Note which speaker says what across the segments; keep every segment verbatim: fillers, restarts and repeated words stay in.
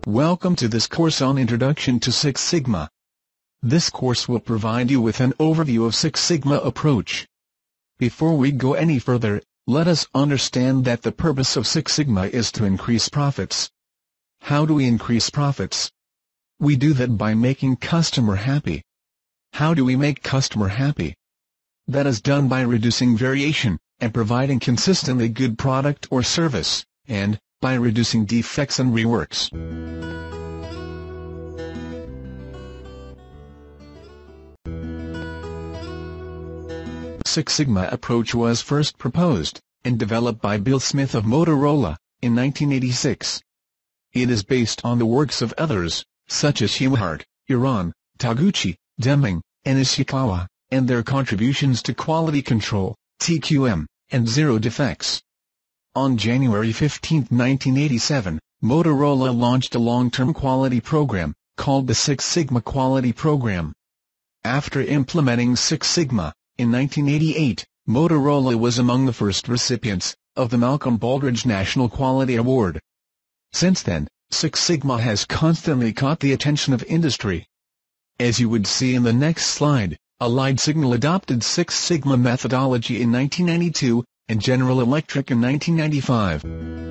Speaker 1: Welcome to this course on Introduction to Six Sigma. This course will provide you with an overview of Six Sigma approach. Before we go any further, let us understand that the purpose of Six Sigma is to increase profits. How do we increase profits? We do that by making customer happy. How do we make customer happy? That is done by reducing variation, and providing consistently good product or service, and by reducing defects and reworks. Six Sigma approach was first proposed and developed by Bill Smith of Motorola in nineteen eighty-six. It is based on the works of others, such as Shimahara, Iran, Taguchi, Deming, and Ishikawa, and their contributions to quality control, T Q M, and zero defects. On January fifteenth nineteen eighty-seven, Motorola launched a long-term quality program, called the Six Sigma Quality Program. After implementing Six Sigma, in nineteen eighty-eight, Motorola was among the first recipients of the Malcolm Baldrige National Quality Award. Since then, Six Sigma has constantly caught the attention of industry. As you would see in the next slide, Allied Signal adopted Six Sigma methodology in nineteen ninety-two, and General Electric in nineteen ninety-five.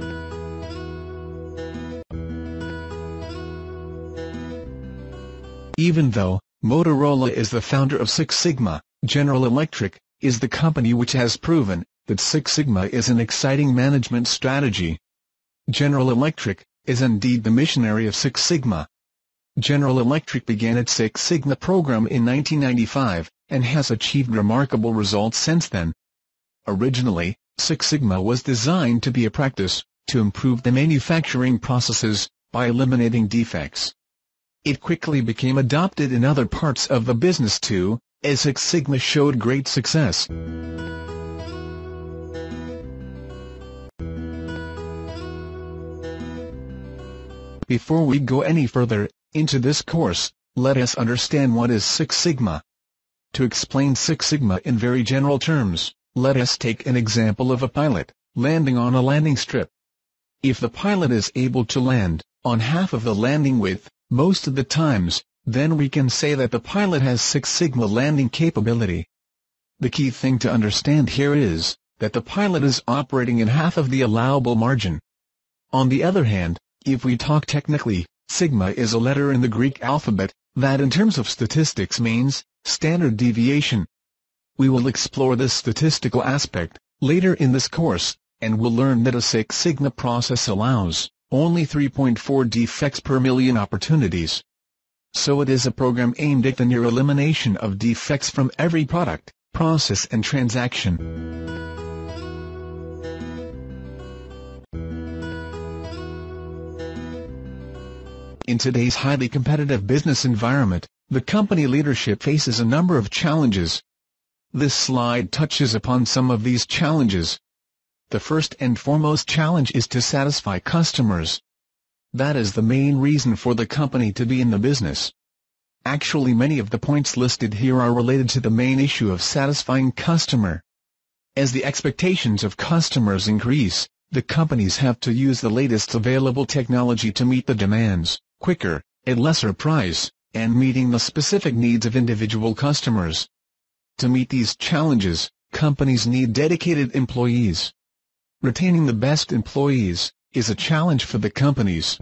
Speaker 1: Even though Motorola is the founder of Six Sigma, General Electric is the company which has proven that Six Sigma is an exciting management strategy. General Electric is indeed the missionary of Six Sigma. General Electric began its Six Sigma program in nineteen ninety-five, and has achieved remarkable results since then. Originally, Six Sigma was designed to be a practice to improve the manufacturing processes by eliminating defects. It quickly became adopted in other parts of the business too, as Six Sigma showed great success. Before we go any further into this course, let us understand what is Six Sigma. To explain Six Sigma in very general terms, let us take an example of a pilot landing on a landing strip. If the pilot is able to land on half of the landing width most of the times, then we can say that the pilot has Six Sigma landing capability. The key thing to understand here is that the pilot is operating in half of the allowable margin. On the other hand, if we talk technically, sigma is a letter in the Greek alphabet that in terms of statistics means standard deviation. We will explore this statistical aspect later in this course, and will learn that a Six Sigma process allows only three point four defects per million opportunities. So it is a program aimed at the near elimination of defects from every product, process and transaction. In today's highly competitive business environment, the company leadership faces a number of challenges. This slide touches upon some of these challenges. The first and foremost challenge is to satisfy customers. That is the main reason for the company to be in the business. Actually, many of the points listed here are related to the main issue of satisfying customer. As the expectations of customers increase, the companies have to use the latest available technology to meet the demands, quicker, at lesser price, and meeting the specific needs of individual customers. To meet these challenges, companies need dedicated employees. Retaining the best employees is a challenge for the companies.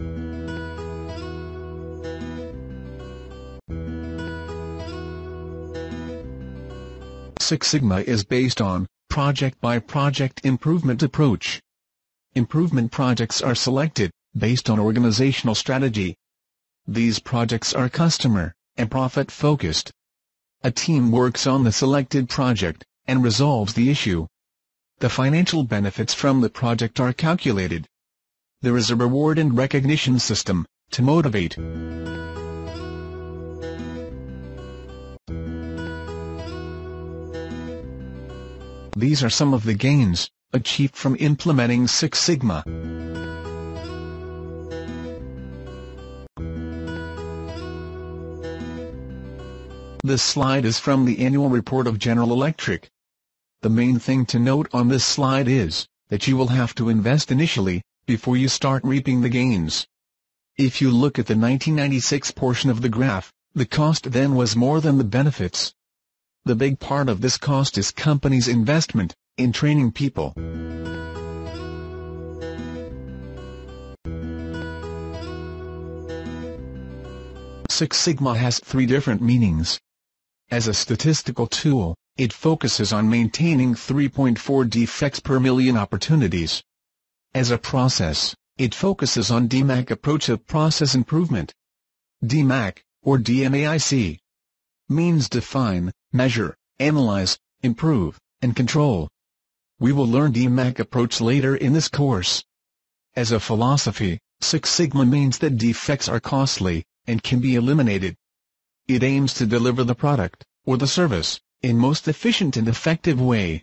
Speaker 1: Six Sigma is based on project-by-project improvement approach. Improvement projects are selected based on organizational strategy. These projects are customer and profit-focused. A team works on the selected project and resolves the issue. The financial benefits from the project are calculated. There is a reward and recognition system to motivate. These are some of the gains achieved from implementing Six Sigma. This slide is from the annual report of General Electric. The main thing to note on this slide is that you will have to invest initially before you start reaping the gains. If you look at the nineteen ninety-six portion of the graph, the cost then was more than the benefits. The big part of this cost is companies' investment in training people. Six Sigma has three different meanings. As a statistical tool, it focuses on maintaining three point four defects per million opportunities. As a process, it focuses on D MAIC approach of process improvement. D MAIC, or D M A I C, means define, measure, analyze, improve, and control. We will learn D MAIC approach later in this course. As a philosophy, Six Sigma means that defects are costly and can be eliminated. It aims to deliver the product, or the service, in most efficient and effective way.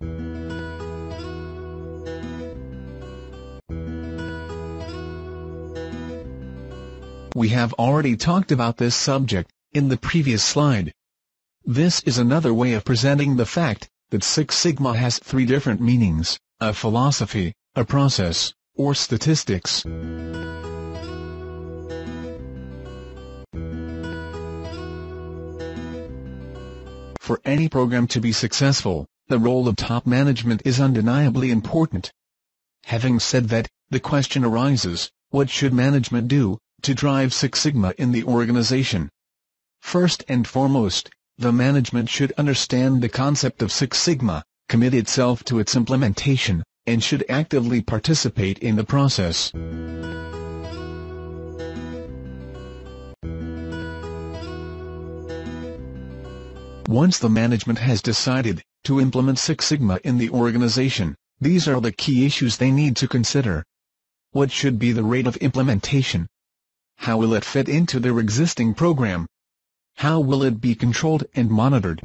Speaker 1: We have already talked about this subject in the previous slide. This is another way of presenting the fact that Six Sigma has three different meanings: a philosophy, a process, or statistics. For any program to be successful, the role of top management is undeniably important. Having said that, the question arises, what should management do to drive Six Sigma in the organization? First and foremost, the management should understand the concept of Six Sigma, commit itself to its implementation, and should actively participate in the process. Once the management has decided to implement Six Sigma in the organization, these are the key issues they need to consider. What should be the rate of implementation? How will it fit into their existing program? How will it be controlled and monitored?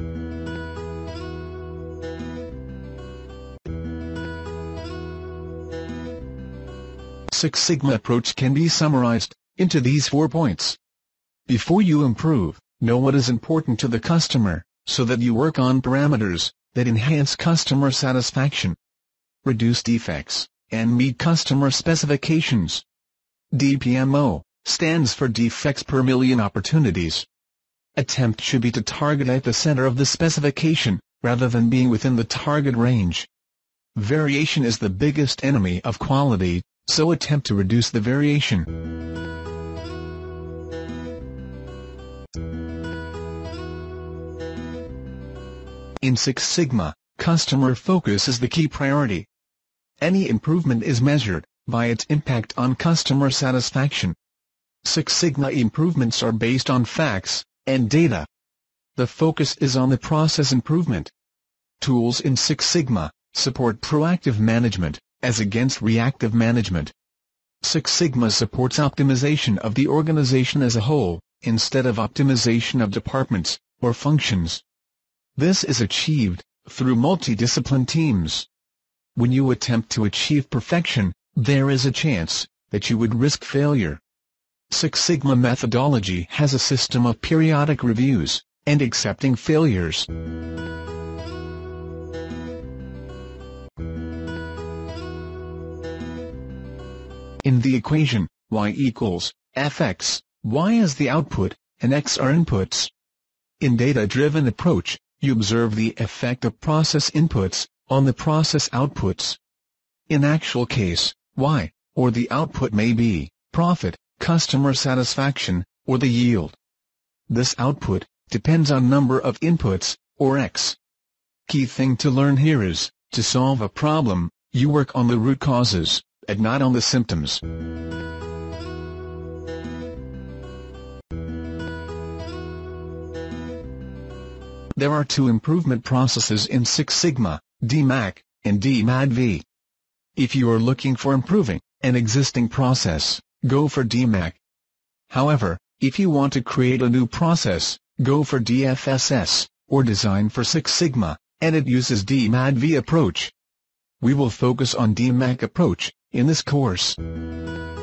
Speaker 1: Six Sigma approach can be summarized into these four points. Before you improve, know what is important to the customer, so that you work on parameters that enhance customer satisfaction. Reduce defects and meet customer specifications. D P M O stands for defects per million opportunities. Attempt should be to target at the center of the specification, rather than being within the target range. Variation is the biggest enemy of quality, so attempt to reduce the variation. In Six Sigma, customer focus is the key priority. Any improvement is measured by its impact on customer satisfaction. Six Sigma improvements are based on facts and data. The focus is on the process improvement. Tools in Six Sigma support proactive management, as against reactive management. Six Sigma supports optimization of the organization as a whole, instead of optimization of departments or functions. This is achieved through multidiscipline teams. When you attempt to achieve perfection, there is a chance that you would risk failure. Six Sigma methodology has a system of periodic reviews and accepting failures. In the equation, y equals fx, y is the output, and x are inputs. In data-driven approach, you observe the effect of process inputs on the process outputs. In actual case, y, or the output may be profit, customer satisfaction, or the yield. This output depends on number of inputs, or x. Key thing to learn here is, to solve a problem, you work on the root causes, and not on the symptoms. There are two improvement processes in Six Sigma, D MAIC and D M A D V. If you are looking for improving an existing process, go for D MAIC. However, if you want to create a new process, go for D F S S, or Design for Six Sigma, and it uses D M A D V approach. We will focus on D MAIC approach in this course.